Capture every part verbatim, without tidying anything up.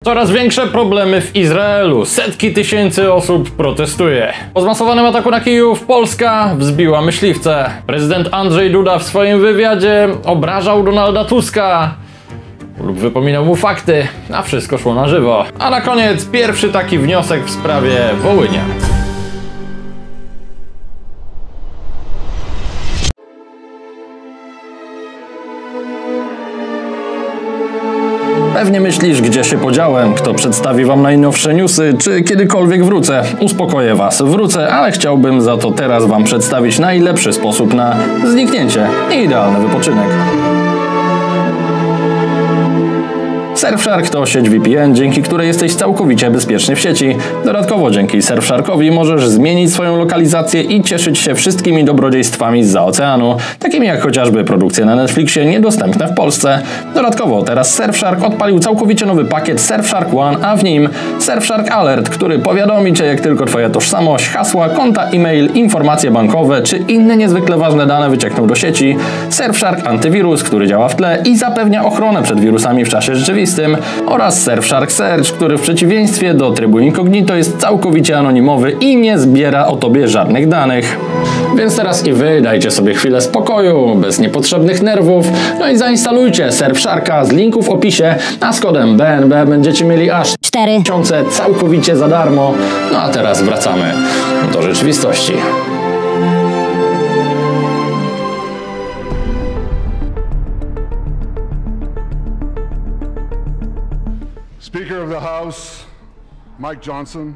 Coraz większe problemy w Izraelu. Setki tysięcy osób protestuje. Po zmasowanym ataku na Kijów Polska wzbiła myśliwce. Prezydent Andrzej Duda w swoim wywiadzie obrażał Donalda Tuska lub wypominał mu fakty, a wszystko szło na żywo. A na koniec pierwszy taki wniosek w sprawie Wołynia. Pewnie myślisz, gdzie się podziałem, kto przedstawi wam najnowsze newsy, czy kiedykolwiek wrócę. Uspokoję was, wrócę, ale chciałbym za to teraz wam przedstawić najlepszy sposób na zniknięcie i idealny wypoczynek. Surfshark to sieć V P N, dzięki której jesteś całkowicie bezpiecznie w sieci. Dodatkowo dzięki Surfsharkowi możesz zmienić swoją lokalizację i cieszyć się wszystkimi dobrodziejstwami zza oceanu, takimi jak chociażby produkcje na Netflixie niedostępne w Polsce. Dodatkowo teraz Surfshark odpalił całkowicie nowy pakiet Surfshark One, a w nim Surfshark Alert, który powiadomi cię, jak tylko twoja tożsamość, hasła, konta e-mail, informacje bankowe czy inne niezwykle ważne dane wyciekną do sieci. Surfshark Antywirus, który działa w tle i zapewnia ochronę przed wirusami w czasie rzeczywistym. Oraz Surfshark Search, który w przeciwieństwie do trybu incognito jest całkowicie anonimowy i nie zbiera o tobie żadnych danych. Więc teraz i wy dajcie sobie chwilę spokoju, bez niepotrzebnych nerwów, no i zainstalujcie Surfsharka z linku w opisie, a z kodem B N B będziecie mieli aż cztery miesiące całkowicie za darmo. No a teraz wracamy do rzeczywistości. Speaker of the House, Mike Johnson,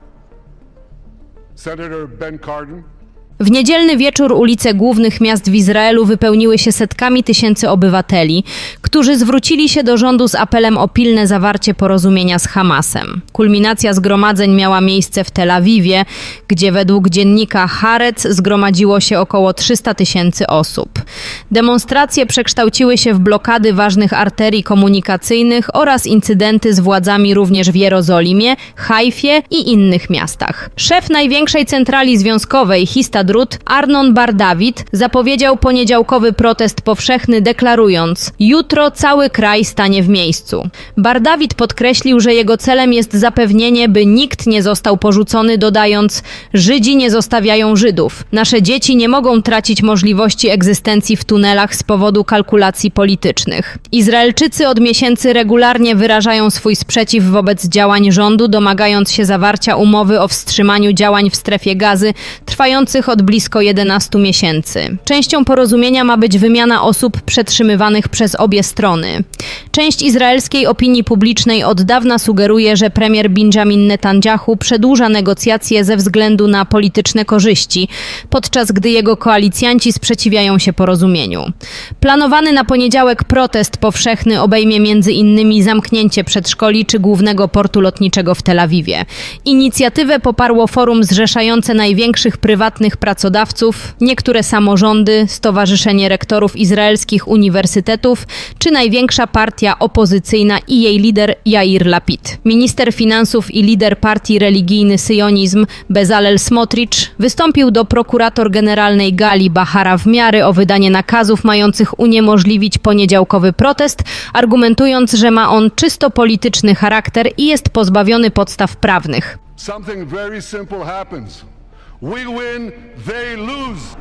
Senator Ben Cardin. W niedzielny wieczór ulice głównych miast w Izraelu wypełniły się setkami tysięcy obywateli, którzy zwrócili się do rządu z apelem o pilne zawarcie porozumienia z Hamasem. Kulminacja zgromadzeń miała miejsce w Tel Awiwie, gdzie według dziennika Haaretz zgromadziło się około trzysta tysięcy osób. Demonstracje przekształciły się w blokady ważnych arterii komunikacyjnych oraz incydenty z władzami również w Jerozolimie, Hajfie i innych miastach. Szef największej centrali związkowej Histadrut Arnon Bar-David zapowiedział poniedziałkowy protest powszechny, deklarując: jutro cały kraj stanie w miejscu. Bar-David podkreślił, że jego celem jest zapewnienie, by nikt nie został porzucony, dodając: Żydzi nie zostawiają Żydów. Nasze dzieci nie mogą tracić możliwości egzystencji w tunelach z powodu kalkulacji politycznych. Izraelczycy od miesięcy regularnie wyrażają swój sprzeciw wobec działań rządu, domagając się zawarcia umowy o wstrzymaniu działań w strefie Gazy, trwających od blisko jedenastu miesięcy. Częścią porozumienia ma być wymiana osób przetrzymywanych przez obie strony. Część izraelskiej opinii publicznej od dawna sugeruje, że premier Benjamin Netanyahu przedłuża negocjacje ze względu na polityczne korzyści, podczas gdy jego koalicjanci sprzeciwiają się porozumieniu. Planowany na poniedziałek protest powszechny obejmie między innymi zamknięcie przedszkoli czy głównego portu lotniczego w Tel Awiwie. Inicjatywę poparło forum zrzeszające największych prywatnych pracodawców, niektóre samorządy, Stowarzyszenie Rektorów Izraelskich Uniwersytetów czy największa partia opozycyjna i jej lider Yair Lapid. Minister finansów i lider partii religijny Syjonizm Bezalel Smotrich wystąpił do prokurator generalnej Gali Bahara w Miary o wydanie nakazów mających uniemożliwić poniedziałkowy protest, argumentując, że ma on czysto polityczny charakter i jest pozbawiony podstaw prawnych. Something very simple happens. We win, they lose.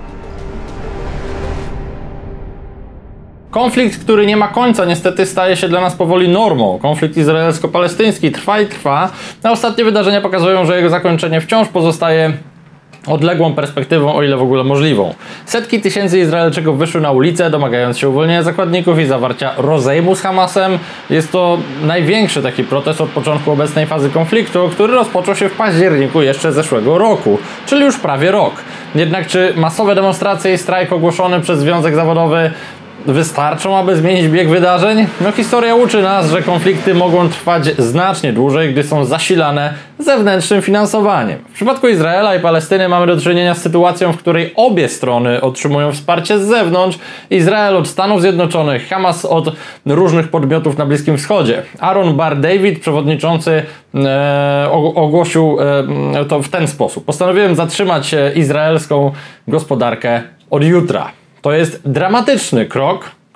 Konflikt, który nie ma końca, niestety staje się dla nas powoli normą. Konflikt izraelsko-palestyński trwa i trwa, a ostatnie wydarzenia pokazują, że jego zakończenie wciąż pozostaje odległą perspektywą, o ile w ogóle możliwą. Setki tysięcy Izraelczyków wyszły na ulicę, domagając się uwolnienia zakładników i zawarcia rozejmu z Hamasem. Jest to największy taki protest od początku obecnej fazy konfliktu, który rozpoczął się w październiku jeszcze zeszłego roku, czyli już prawie rok. Jednak czy masowe demonstracje i strajk ogłoszony przez Związek Zawodowy wystarczą, aby zmienić bieg wydarzeń? No, historia uczy nas, że konflikty mogą trwać znacznie dłużej, gdy są zasilane zewnętrznym finansowaniem. W przypadku Izraela i Palestyny mamy do czynienia z sytuacją, w której obie strony otrzymują wsparcie z zewnątrz. Izrael od Stanów Zjednoczonych, Hamas od różnych podmiotów na Bliskim Wschodzie. Aaron Bar-David, przewodniczący, e, ogłosił e, to w ten sposób: postanowiłem zatrzymać izraelską gospodarkę od jutra. To jest dramatyczny krok,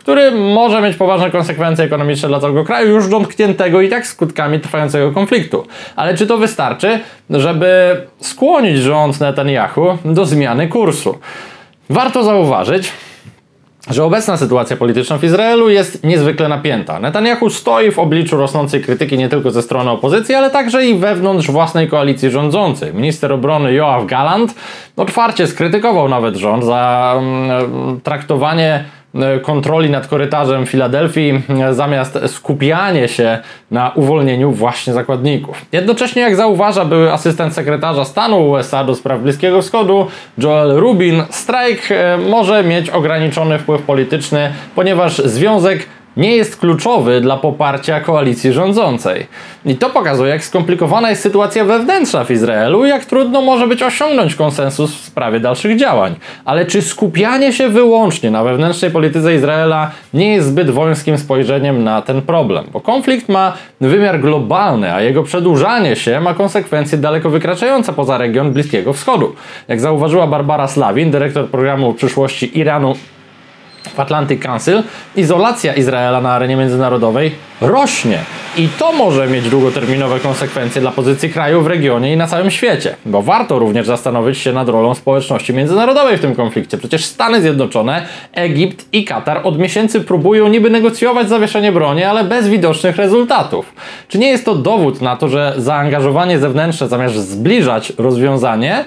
który może mieć poważne konsekwencje ekonomiczne dla całego kraju, już dotkniętego i tak skutkami trwającego konfliktu. Ale czy to wystarczy, żeby skłonić rząd Netanyahu do zmiany kursu? Warto zauważyć, że obecna sytuacja polityczna w Izraelu jest niezwykle napięta. Netanyahu stoi w obliczu rosnącej krytyki nie tylko ze strony opozycji, ale także i wewnątrz własnej koalicji rządzącej. Minister obrony Yoav Gallant otwarcie skrytykował nawet rząd za mm, traktowanie kontroli nad korytarzem Filadelfii zamiast skupianie się na uwolnieniu właśnie zakładników. Jednocześnie, jak zauważa były asystent sekretarza stanu U S A do spraw Bliskiego Wschodu Joel Rubin, strajk może mieć ograniczony wpływ polityczny, ponieważ związek nie jest kluczowy dla poparcia koalicji rządzącej. I to pokazuje, jak skomplikowana jest sytuacja wewnętrzna w Izraelu i jak trudno może być osiągnąć konsensus w sprawie dalszych działań. Ale czy skupianie się wyłącznie na wewnętrznej polityce Izraela nie jest zbyt wąskim spojrzeniem na ten problem? Bo konflikt ma wymiar globalny, a jego przedłużanie się ma konsekwencje daleko wykraczające poza region Bliskiego Wschodu. Jak zauważyła Barbara Slavin, dyrektor programu przyszłości Iranu w Atlantic Council, izolacja Izraela na arenie międzynarodowej rośnie. I to może mieć długoterminowe konsekwencje dla pozycji kraju w regionie i na całym świecie. Bo warto również zastanowić się nad rolą społeczności międzynarodowej w tym konflikcie. Przecież Stany Zjednoczone, Egipt i Katar od miesięcy próbują niby negocjować zawieszenie broni, ale bez widocznych rezultatów. Czy nie jest to dowód na to, że zaangażowanie zewnętrzne zamiast zbliżać rozwiązanie,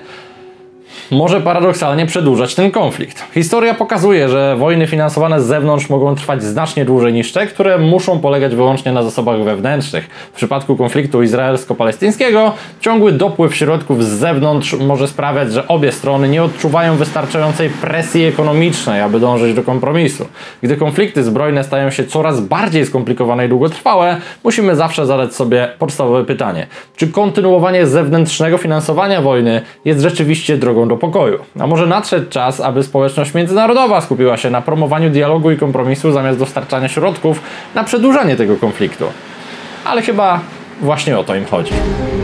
może paradoksalnie przedłużać ten konflikt? Historia pokazuje, że wojny finansowane z zewnątrz mogą trwać znacznie dłużej niż te, które muszą polegać wyłącznie na zasobach wewnętrznych. W przypadku konfliktu izraelsko-palestyńskiego ciągły dopływ środków z zewnątrz może sprawiać, że obie strony nie odczuwają wystarczającej presji ekonomicznej, aby dążyć do kompromisu. Gdy konflikty zbrojne stają się coraz bardziej skomplikowane i długotrwałe, musimy zawsze zadać sobie podstawowe pytanie: czy kontynuowanie zewnętrznego finansowania wojny jest rzeczywiście drogą do pokoju? A może nadszedł czas, aby społeczność międzynarodowa skupiła się na promowaniu dialogu i kompromisu zamiast dostarczania środków na przedłużanie tego konfliktu? Ale chyba właśnie o to im chodzi.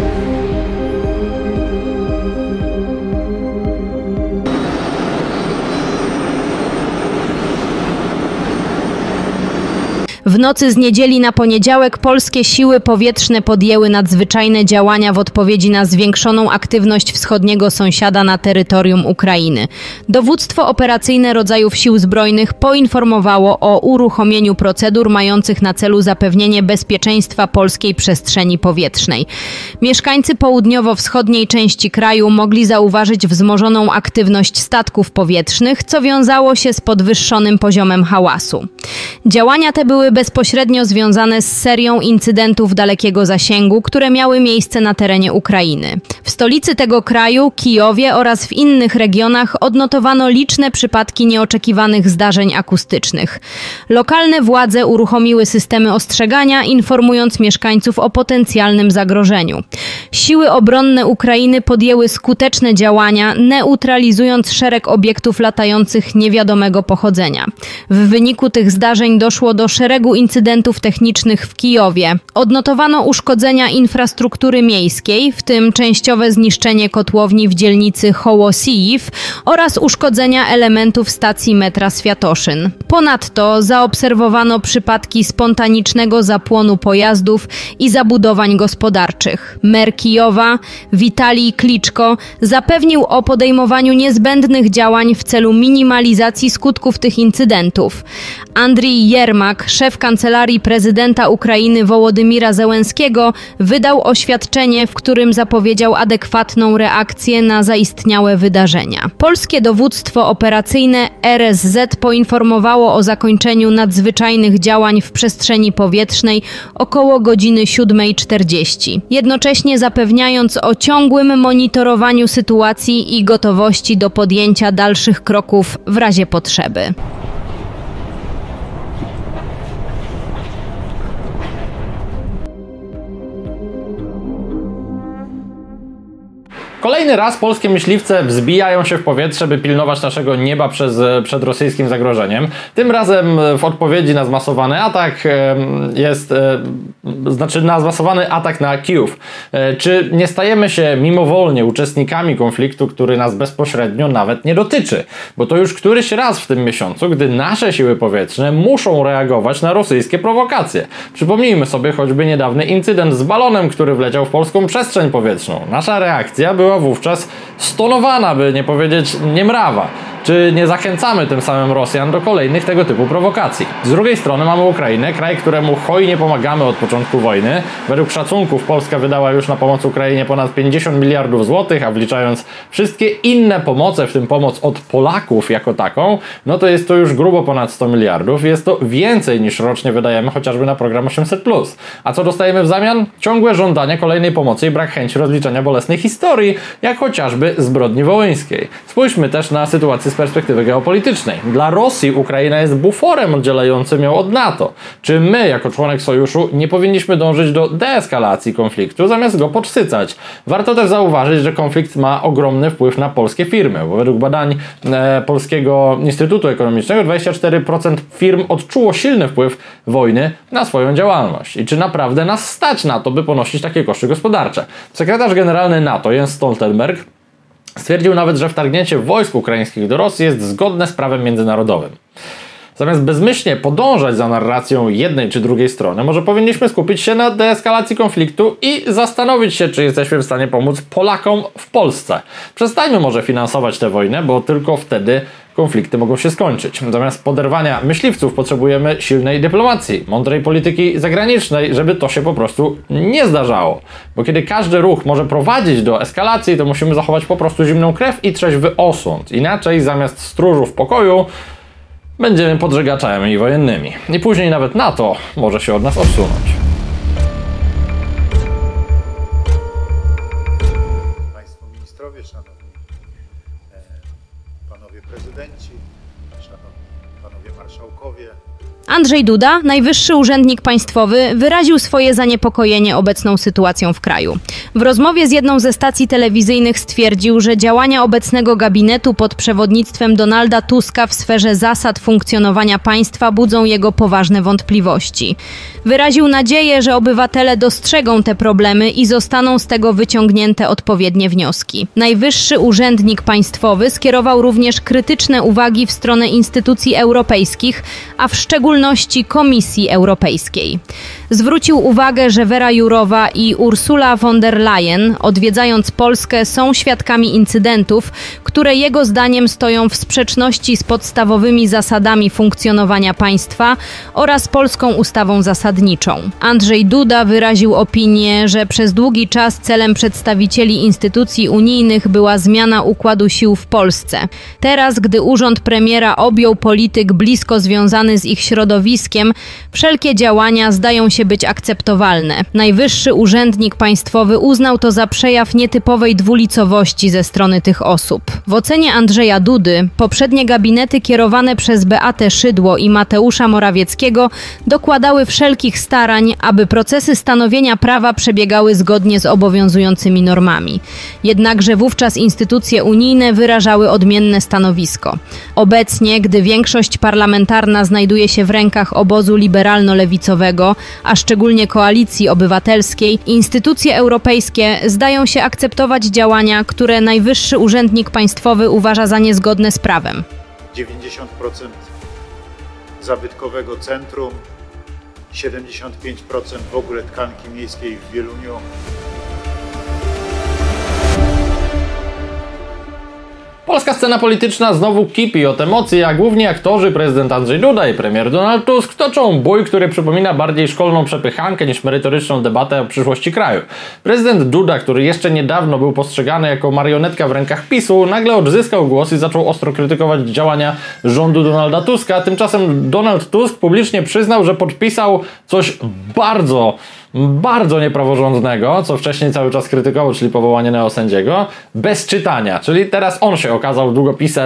W nocy z niedzieli na poniedziałek polskie siły powietrzne podjęły nadzwyczajne działania w odpowiedzi na zwiększoną aktywność wschodniego sąsiada na terytorium Ukrainy. Dowództwo operacyjne rodzajów sił zbrojnych poinformowało o uruchomieniu procedur mających na celu zapewnienie bezpieczeństwa polskiej przestrzeni powietrznej. Mieszkańcy południowo-wschodniej części kraju mogli zauważyć wzmożoną aktywność statków powietrznych, co wiązało się z podwyższonym poziomem hałasu. Działania te były bezpośrednio związane z serią incydentów dalekiego zasięgu, które miały miejsce na terenie Ukrainy. W stolicy tego kraju, Kijowie, oraz w innych regionach odnotowano liczne przypadki nieoczekiwanych zdarzeń akustycznych. Lokalne władze uruchomiły systemy ostrzegania, informując mieszkańców o potencjalnym zagrożeniu. Siły obronne Ukrainy podjęły skuteczne działania, neutralizując szereg obiektów latających niewiadomego pochodzenia. W wyniku tych zdarzeń doszło do szeregu incydentów technicznych w Kijowie. Odnotowano uszkodzenia infrastruktury miejskiej, w tym częściowe zniszczenie kotłowni w dzielnicy Hołosiiw oraz uszkodzenia elementów stacji metra Światoszyn. Ponadto zaobserwowano przypadki spontanicznego zapłonu pojazdów i zabudowań gospodarczych. Mer Kijowa, Witalij Kliczko, zapewnił o podejmowaniu niezbędnych działań w celu minimalizacji skutków tych incydentów. Andrii Jermak, szef Kancelarii Prezydenta Ukrainy Wołodymira Zełenskiego, wydał oświadczenie, w którym zapowiedział adekwatną reakcję na zaistniałe wydarzenia. Polskie dowództwo operacyjne R S Z poinformowało o zakończeniu nadzwyczajnych działań w przestrzeni powietrznej około godziny siódmej czterdzieści, jednocześnie zapewniając o ciągłym monitorowaniu sytuacji i gotowości do podjęcia dalszych kroków w razie potrzeby. Kolejny raz polskie myśliwce wzbijają się w powietrze, by pilnować naszego nieba przez, przed rosyjskim zagrożeniem. Tym razem w odpowiedzi na zmasowany atak jest, znaczy na zmasowany atak na Kijów. Czy nie stajemy się mimowolnie uczestnikami konfliktu, który nas bezpośrednio nawet nie dotyczy? Bo to już któryś raz w tym miesiącu, gdy nasze siły powietrzne muszą reagować na rosyjskie prowokacje. Przypomnijmy sobie choćby niedawny incydent z balonem, który wleciał w polską przestrzeń powietrzną. Nasza reakcja była wówczas stonowana, by nie powiedzieć niemrawa. Czy nie zachęcamy tym samym Rosjan do kolejnych tego typu prowokacji? Z drugiej strony mamy Ukrainę, kraj, któremu hojnie pomagamy od początku wojny. Według szacunków Polska wydała już na pomoc Ukrainie ponad pięćdziesiąt miliardów złotych, a wliczając wszystkie inne pomoce, w tym pomoc od Polaków jako taką, no to jest to już grubo ponad sto miliardów. Jest to więcej niż rocznie wydajemy chociażby na program osiemset plus. A co dostajemy w zamian? Ciągłe żądanie kolejnej pomocy i brak chęci rozliczenia bolesnej historii, jak chociażby zbrodni wołyńskiej. Spójrzmy też na sytuację z perspektywy geopolitycznej. Dla Rosji Ukraina jest buforem oddzielającym ją od NATO. Czy my, jako członek sojuszu, nie powinniśmy dążyć do deeskalacji konfliktu, zamiast go podsycać? Warto też zauważyć, że konflikt ma ogromny wpływ na polskie firmy, bo według badań e, Polskiego Instytutu Ekonomicznego dwadzieścia cztery procent firm odczuło silny wpływ wojny na swoją działalność. I czy naprawdę nas stać na to, by ponosić takie koszty gospodarcze? Sekretarz generalny NATO Jens Stoltenberg stwierdził nawet, że wtargnięcie wojsk ukraińskich do Rosji jest zgodne z prawem międzynarodowym. Zamiast bezmyślnie podążać za narracją jednej czy drugiej strony, może powinniśmy skupić się na deeskalacji konfliktu i zastanowić się, czy jesteśmy w stanie pomóc Polakom w Polsce. Przestańmy może finansować tę wojnę, bo tylko wtedy konflikty mogą się skończyć. Zamiast poderwania myśliwców potrzebujemy silnej dyplomacji, mądrej polityki zagranicznej, żeby to się po prostu nie zdarzało. Bo kiedy każdy ruch może prowadzić do eskalacji, to musimy zachować po prostu zimną krew i trzeźwy osąd. Inaczej zamiast stróżów pokoju będziemy podżegaczami wojennymi. I później nawet NATO może się od nas odsunąć. Państwo ministrowie, szanowni panowie prezydenci, szanowni panowie marszałkowie. Andrzej Duda, najwyższy urzędnik państwowy, wyraził swoje zaniepokojenie obecną sytuacją w kraju. W rozmowie z jedną ze stacji telewizyjnych stwierdził, że działania obecnego gabinetu pod przewodnictwem Donalda Tuska w sferze zasad funkcjonowania państwa budzą jego poważne wątpliwości. Wyraził nadzieję, że obywatele dostrzegą te problemy i zostaną z tego wyciągnięte odpowiednie wnioski. Najwyższy urzędnik państwowy skierował również krytyczne uwagi w stronę instytucji europejskich, a w szczególności Komisji Europejskiej. Zwrócił uwagę, że Vera Jourowa i Ursula von der Leyen, odwiedzając Polskę, są świadkami incydentów, które jego zdaniem stoją w sprzeczności z podstawowymi zasadami funkcjonowania państwa oraz polską ustawą zasadniczą. Andrzej Duda wyraził opinię, że przez długi czas celem przedstawicieli instytucji unijnych była zmiana układu sił w Polsce. Teraz, gdy urząd premiera objął polityk blisko związany z ich środowiskiem, wszelkie działania zdają się być akceptowalne. Najwyższy urzędnik państwowy uznał to za przejaw nietypowej dwulicowości ze strony tych osób. W ocenie Andrzeja Dudy poprzednie gabinety kierowane przez Beatę Szydło i Mateusza Morawieckiego dokładały wszelkich starań, aby procesy stanowienia prawa przebiegały zgodnie z obowiązującymi normami. Jednakże wówczas instytucje unijne wyrażały odmienne stanowisko. Obecnie, gdy większość parlamentarna znajduje się w rękach obozu liberalno-lewicowego, a szczególnie Koalicji Obywatelskiej, instytucje europejskie zdają się akceptować działania, które najwyższy urzędnik państwowy uważa za niezgodne z prawem. dziewięćdziesiąt procent zabytkowego centrum, siedemdziesiąt pięć procent w ogóle tkanki miejskiej w Wieluniu. Polska scena polityczna znowu kipi od emocji, a główni aktorzy prezydent Andrzej Duda i premier Donald Tusk toczą bój, który przypomina bardziej szkolną przepychankę niż merytoryczną debatę o przyszłości kraju. Prezydent Duda, który jeszcze niedawno był postrzegany jako marionetka w rękach PiSu, nagle odzyskał głos i zaczął ostro krytykować działania rządu Donalda Tuska. Tymczasem Donald Tusk publicznie przyznał, że podpisał coś bardzo bardzo niepraworządnego, co wcześniej cały czas krytykował, czyli powołanie neosędziego, bez czytania. Czyli teraz on się okazał długopisem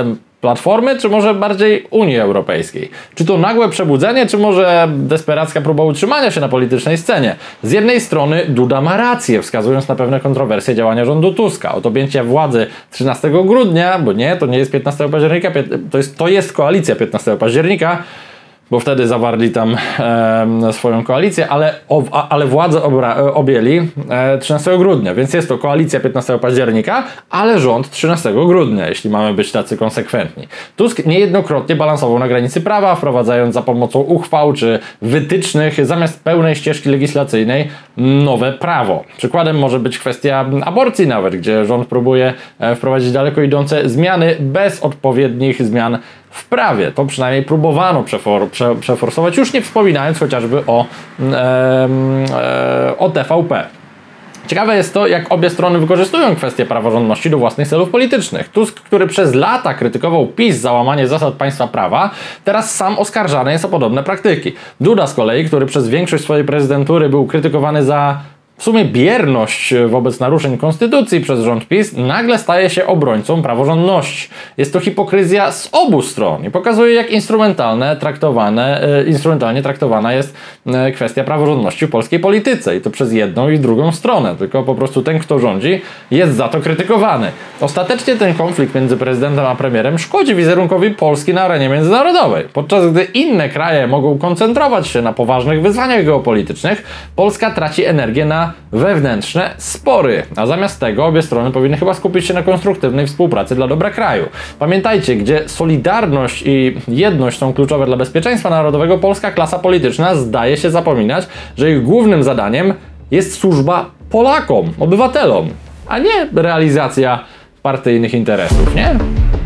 Platformy, czy może bardziej Unii Europejskiej? Czy to nagłe przebudzenie, czy może desperacka próba utrzymania się na politycznej scenie? Z jednej strony Duda ma rację, wskazując na pewne kontrowersje działania rządu Tuska. Od objęcia władzy trzynastego grudnia, bo nie, to nie jest piętnastego października, to jest, to jest koalicja piętnastego października, bo wtedy zawarli tam e, swoją koalicję, ale, o, ale władzę obra, objęli e, trzynastego grudnia, więc jest to koalicja piętnastego października, ale rząd trzynastego grudnia, jeśli mamy być tacy konsekwentni. Tusk niejednokrotnie balansował na granicy prawa, wprowadzając za pomocą uchwał czy wytycznych zamiast pełnej ścieżki legislacyjnej nowe prawo. Przykładem może być kwestia aborcji nawet, gdzie rząd próbuje e, wprowadzić daleko idące zmiany bez odpowiednich zmian w prawie. To przynajmniej próbowano przefor, prze, przeforsować, już nie wspominając chociażby o, e, e, o T V P. Ciekawe jest to, jak obie strony wykorzystują kwestię praworządności do własnych celów politycznych. Tusk, który przez lata krytykował PiS za łamanie zasad państwa prawa, teraz sam oskarżany jest o podobne praktyki. Duda z kolei, który przez większość swojej prezydentury był krytykowany za w sumie bierność wobec naruszeń konstytucji przez rząd PiS, nagle staje się obrońcą praworządności. Jest to hipokryzja z obu stron i pokazuje, jak instrumentalne traktowane, e, instrumentalnie traktowana jest e, kwestia praworządności w polskiej polityce i to przez jedną i drugą stronę, tylko po prostu ten, kto rządzi, jest za to krytykowany. Ostatecznie ten konflikt między prezydentem a premierem szkodzi wizerunkowi Polski na arenie międzynarodowej. Podczas gdy inne kraje mogą koncentrować się na poważnych wyzwaniach geopolitycznych, Polska traci energię na wewnętrzne spory, a zamiast tego obie strony powinny chyba skupić się na konstruktywnej współpracy dla dobra kraju. Pamiętajcie, gdzie solidarność i jedność są kluczowe dla bezpieczeństwa narodowego, polska klasa polityczna zdaje się zapominać, że ich głównym zadaniem jest służba Polakom, obywatelom, a nie realizacja partyjnych interesów, nie?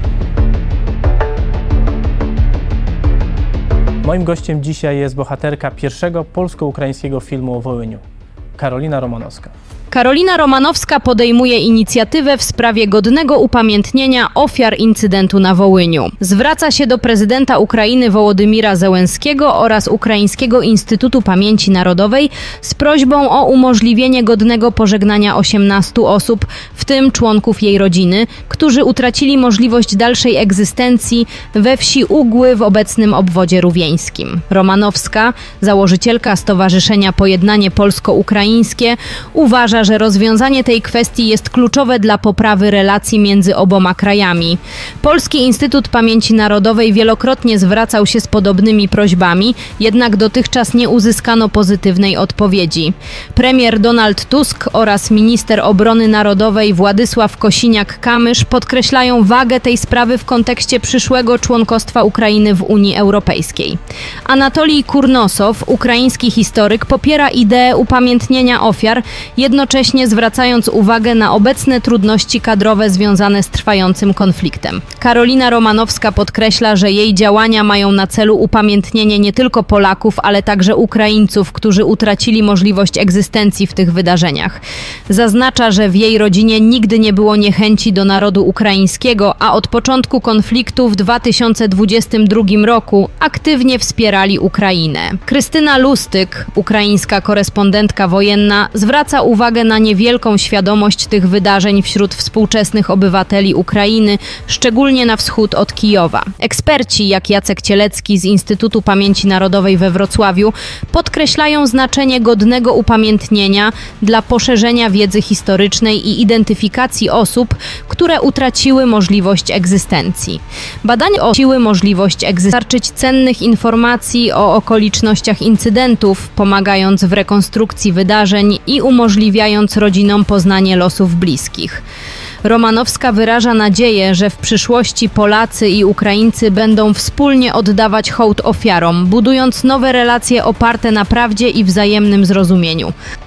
Moim gościem dzisiaj jest bohaterka pierwszego polsko-ukraińskiego filmu o Wołyniu, Karolina Romanowska. Karolina Romanowska podejmuje inicjatywę w sprawie godnego upamiętnienia ofiar incydentu na Wołyniu. Zwraca się do prezydenta Ukrainy Wołodymira Zełenskiego oraz Ukraińskiego Instytutu Pamięci Narodowej z prośbą o umożliwienie godnego pożegnania osiemnastu osób, w tym członków jej rodziny, którzy utracili możliwość dalszej egzystencji we wsi Ugły w obecnym obwodzie rówieńskim. Romanowska, założycielka Stowarzyszenia Pojednanie Polsko-Ukraińskie, uważa, że rozwiązanie tej kwestii jest kluczowe dla poprawy relacji między oboma krajami. Polski Instytut Pamięci Narodowej wielokrotnie zwracał się z podobnymi prośbami, jednak dotychczas nie uzyskano pozytywnej odpowiedzi. Premier Donald Tusk oraz minister obrony narodowej Władysław Kosiniak-Kamysz podkreślają wagę tej sprawy w kontekście przyszłego członkostwa Ukrainy w Unii Europejskiej. Anatolij Kurnosow, ukraiński historyk, popiera ideę upamiętnienia ofiar, jednocześnie zwracając uwagę na obecne trudności kadrowe związane z trwającym konfliktem. Karolina Romanowska podkreśla, że jej działania mają na celu upamiętnienie nie tylko Polaków, ale także Ukraińców, którzy utracili możliwość egzystencji w tych wydarzeniach. Zaznacza, że w jej rodzinie nigdy nie było niechęci do narodu ukraińskiego, a od początku konfliktu w dwa tysiące dwudziestym drugim roku aktywnie wspierali Ukrainę. Krystyna Lustyk, ukraińska korespondentka wojenna, zwraca uwagę na niewielką świadomość tych wydarzeń wśród współczesnych obywateli Ukrainy, szczególnie na wschód od Kijowa. Eksperci, jak Jacek Cielecki z Instytutu Pamięci Narodowej we Wrocławiu, podkreślają znaczenie godnego upamiętnienia dla poszerzenia wiedzy historycznej i identyfikacji osób, które utraciły możliwość egzystencji. Badania utraciły możliwość egzystencji, cennych informacji o okolicznościach incydentów, pomagając w rekonstrukcji wydarzeń i umożliwiając rodzinom poznanie losów bliskich. Romanowska wyraża nadzieję, że w przyszłości Polacy i Ukraińcy będą wspólnie oddawać hołd ofiarom, budując nowe relacje oparte na prawdzie i wzajemnym zrozumieniu.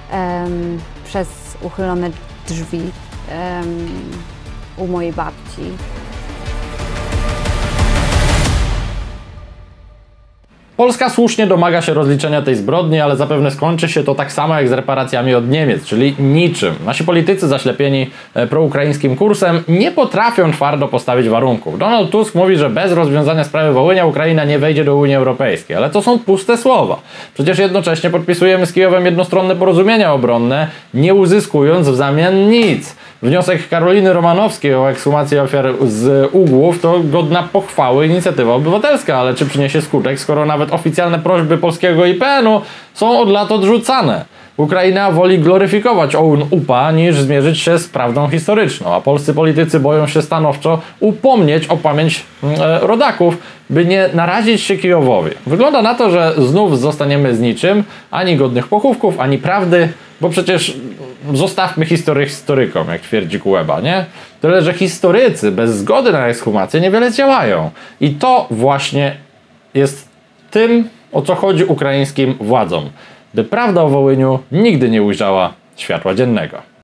Um, przez uchylone drzwi um, u mojej babci. Polska słusznie domaga się rozliczenia tej zbrodni, ale zapewne skończy się to tak samo jak z reparacjami od Niemiec, czyli niczym. Nasi politycy zaślepieni proukraińskim kursem nie potrafią twardo postawić warunków. Donald Tusk mówi, że bez rozwiązania sprawy Wołynia Ukraina nie wejdzie do Unii Europejskiej, ale to są puste słowa. Przecież jednocześnie podpisujemy z Kijowem jednostronne porozumienia obronne, nie uzyskując w zamian nic. Wniosek Karoliny Romanowskiej o ekshumację ofiar z Ugłów to godna pochwały inicjatywa obywatelska, ale czy przyniesie skutek, skoro nawet oficjalne prośby polskiego I P N-u są od lat odrzucane? Ukraina woli gloryfikować O U N U P A niż zmierzyć się z prawdą historyczną, a polscy politycy boją się stanowczo upomnieć o pamięć e, rodaków, by nie narazić się Kijowowi. Wygląda na to, że znów zostaniemy z niczym, ani godnych pochówków, ani prawdy, bo przecież zostawmy historię historykom, jak twierdzi Kuleba, nie? Tyle, że historycy bez zgody na ekshumację niewiele działają. I to właśnie jest tym, o co chodzi ukraińskim władzom. By prawda o Wołyniu nigdy nie ujrzała światła dziennego.